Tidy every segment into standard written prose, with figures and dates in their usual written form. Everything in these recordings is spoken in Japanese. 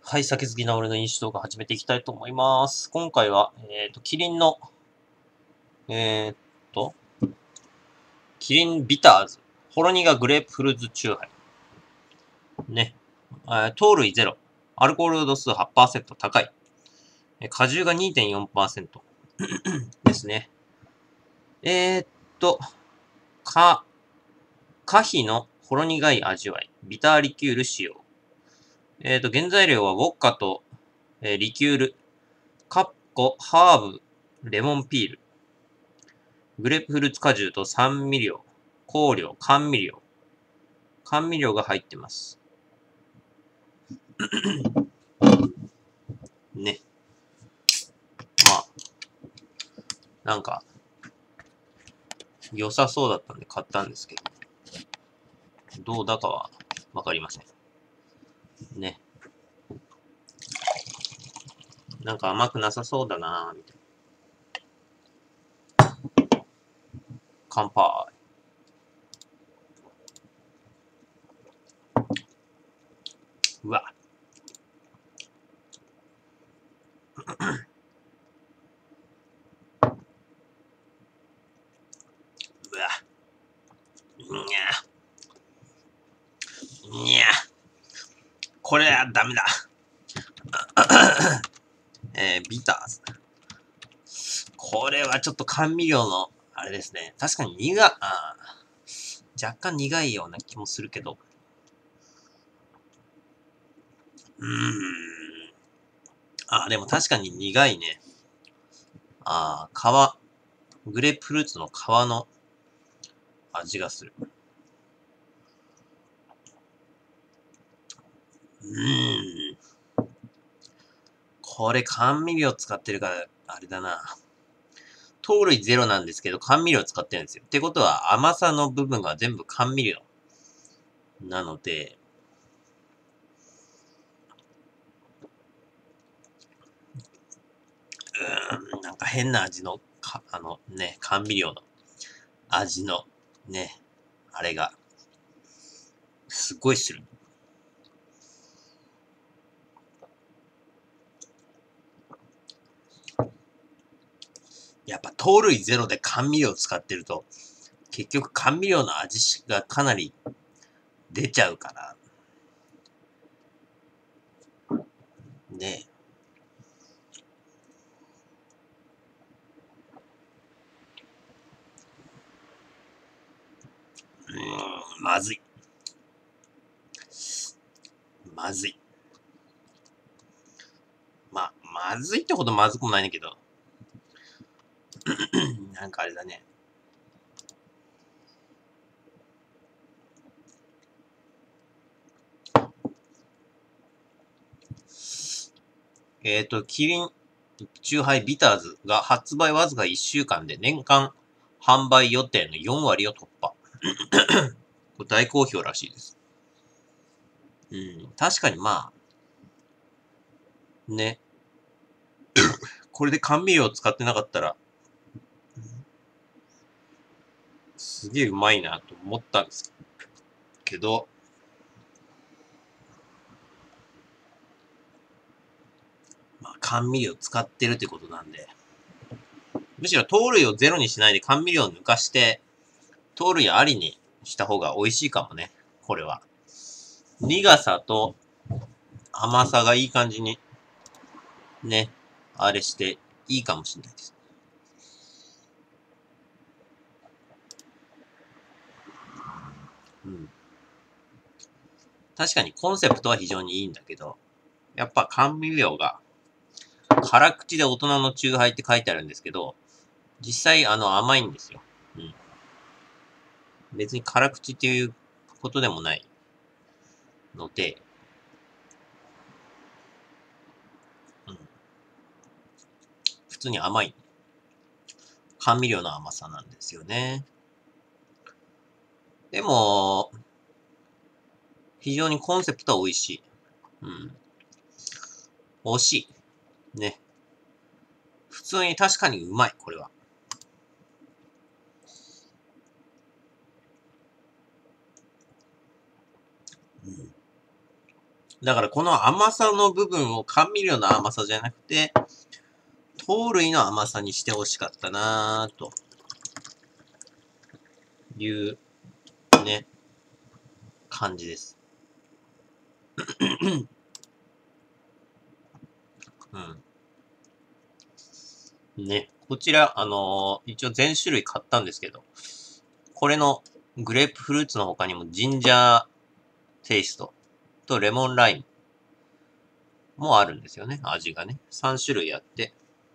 はい、酒好きな俺の飲酒動画始めていきたいと思います。今回は、キリンの、えーっと、キリンビターズ、ほろ苦グレープフルーツチューハイ。ね。糖類ゼロ。アルコール度数 8% 高い。果汁が 2.4% ですね。えーっと、か、可否のほろ苦い味わい。ビターリキュール使用。原材料はウォッカと、リキュール、ハーブ、レモンピール。グレープフルーツ果汁と酸味料、香料、甘味料。甘味料が入ってます。ね。まあ、なんか、良さそうだったんで買ったんですけど、どうだかはわかりません。ね。なんか甘くなさそうだなぁ、みたいな。乾杯。うわ。うわ。にゃ。にゃ。これはダメだ。ビターズ。これはちょっと甘味料の、あれですね。確かに若干苦いような気もするけど。でも確かに苦いね。グレープフルーツの皮の味がする。これ甘味料使ってるから、あれだな。糖類ゼロなんですけど、甘味料使ってるんですよ。ってことは甘さの部分が全部甘味料。なので、なんか変な味の、甘味料の味の、ね、あれが、すごいする。やっぱ糖類ゼロで甘味料使ってると、結局甘味料の味がかなり出ちゃうから、ね。まずい。まずい。まずいってほどまずくもないんだけど、なんかあれだね。キリンチューハイビターズが発売わずか1週間で年間販売予定の4割を突破。これ大好評らしいです。確かにね。これで甘味料を使ってなかったら、すげえうまいなと思ったんですけど、甘味料使ってるってことなんで、むしろ糖類をゼロにしないで甘味料を抜かして、糖類ありにした方が美味しいかもね。これは。苦さと甘さがいい感じに、ね、あれしていいかもしれないです。確かにコンセプトは非常にいいんだけど、やっぱ甘味料が、辛口で大人のチューハイって書いてあるんですけど、実際甘いんですよ。別に辛口っていうことでもないので、普通に甘い。甘味料の甘さなんですよね。でも、非常にコンセプトは美味しい。惜しい。ね。普通に確かにうまい、これは。 だからこの甘さの部分を甘味料の甘さじゃなくて、糖類の甘さにしてほしかったなぁというね、感じです。うん。ね、こちら、一応全種類買ったんですけど、これのグレープフルーツの他にもジンジャーテイストとレモンライムもあるんですよね、味がね。3種類あって。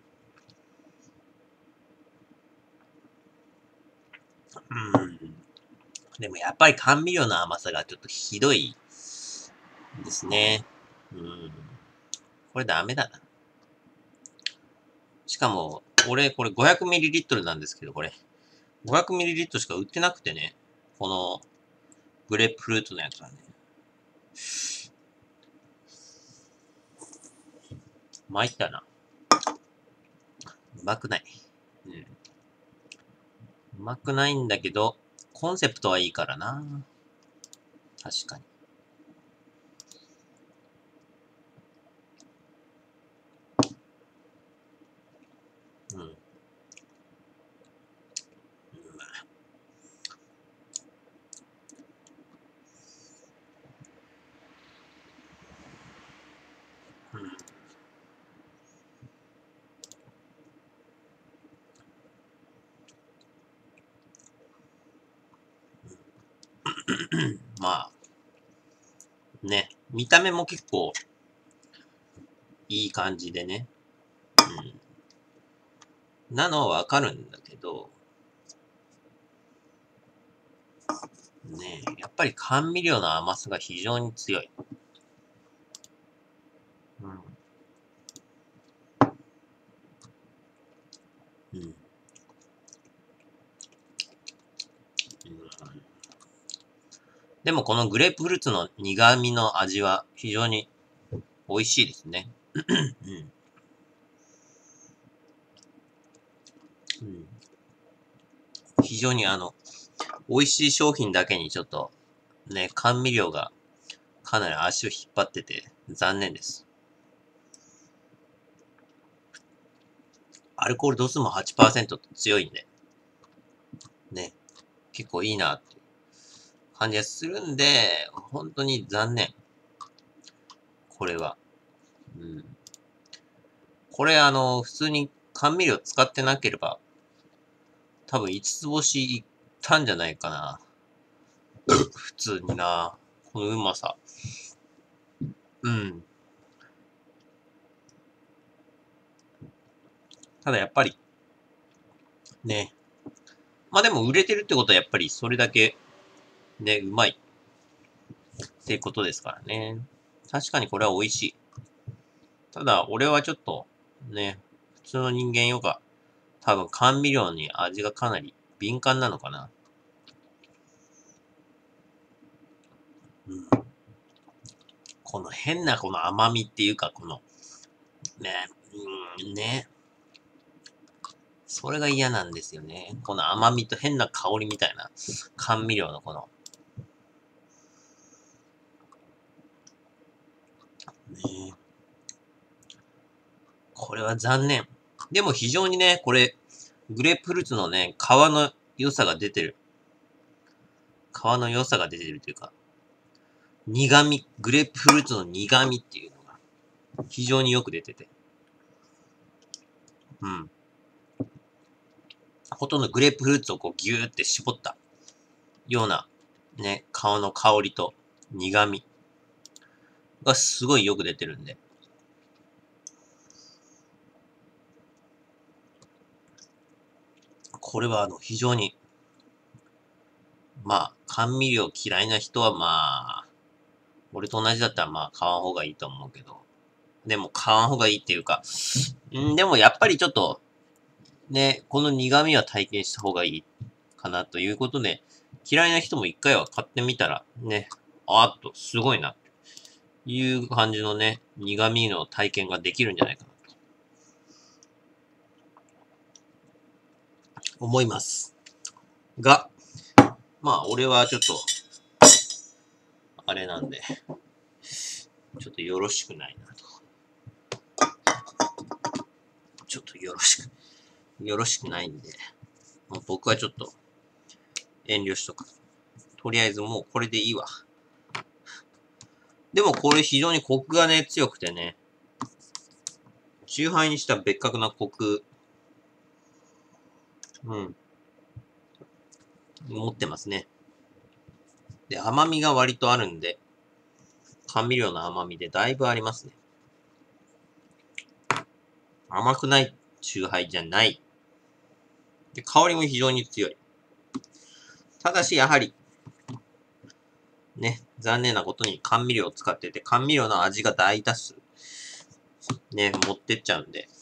でもやっぱり甘味料の甘さがちょっとひどいですね。これダメだな。しかも、俺、これ 500ml なんですけど、これ。500ml しか売ってなくてね。この、グレープフルーツのやつはね。参ったな。うまくない。うまくないんだけど、コンセプトはいいからな。確かに。うん。まあ、ね。見た目も結構、いい感じでね。なのはわかるんだけど、ねやっぱり甘味料の甘さが非常に強い。うん。でもこのグレープフルーツの苦味の味は非常に美味しいですね。非常に美味しい商品だけにちょっとね、甘味料がかなり足を引っ張ってて残念です。アルコール度数も 8% と強いんで、ね、結構いいなっていう感じがするんで、本当に残念。これは。これ普通に甘味料使ってなければ、多分5つ星いったんじゃないかな。普通にな。このうまさ。ただやっぱり、ね。まあでも売れてるってことはやっぱりそれだけ、ね、うまいってことですからね。確かにこれは美味しい。ただ、俺はちょっと、ね、普通の人間よが、多分甘味料に味がかなり敏感なのかな。この変なこの甘みっていうか、この、ね、ね。それが嫌なんですよね。この甘みと変な香りみたいな甘味料のこの、ね。これは残念。でも非常にね、これ、グレープフルーツのね、皮の良さが出てる。皮の良さが出てるというか、苦味、グレープフルーツの苦味っていうのが非常によく出てて。ほとんどグレープフルーツをこうギューって絞ったようなね、皮の香りと苦味がすごいよく出てるんで。これは非常に、まあ、甘味料嫌いな人はまあ、俺と同じだったらまあ買わん方がいいと思うけど。でも買わん方がいいっていうか、でもやっぱりちょっと、ね、この苦味は体験した方がいいかなということで、嫌いな人も一回は買ってみたら、ね、すごいな、という感じのね、苦味の体験ができるんじゃないかなと思います。が、まあ、俺はちょっと、あれなんで、 ちょっとよろしくないなと。ちょっとよろしくないんで、もう僕はちょっと遠慮しとく。とりあえずもうこれでいいわ。でもこれ非常にコクがね、強くてね、チューハイにした別格なコク、持ってますね。で、甘みが割とあるんで、甘味料の甘みでだいぶありますね。甘くないチューハイじゃない。で、香りも非常に強い。ただし、やはり、ね、残念なことに甘味料を使ってて、甘味料の味が大多数、ね、持ってっちゃうんで、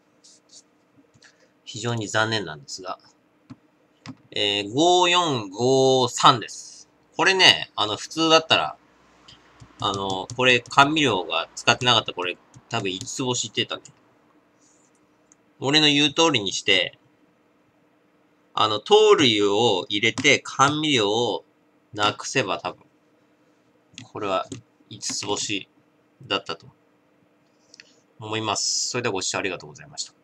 非常に残念なんですが、5453です。これね、普通だったら、これ、甘味料が使ってなかったらこれ、多分5つ星ってたね。俺の言う通りにして、糖類を入れて甘味料をなくせば多分、これは5つ星だったと思います。それではご視聴ありがとうございました。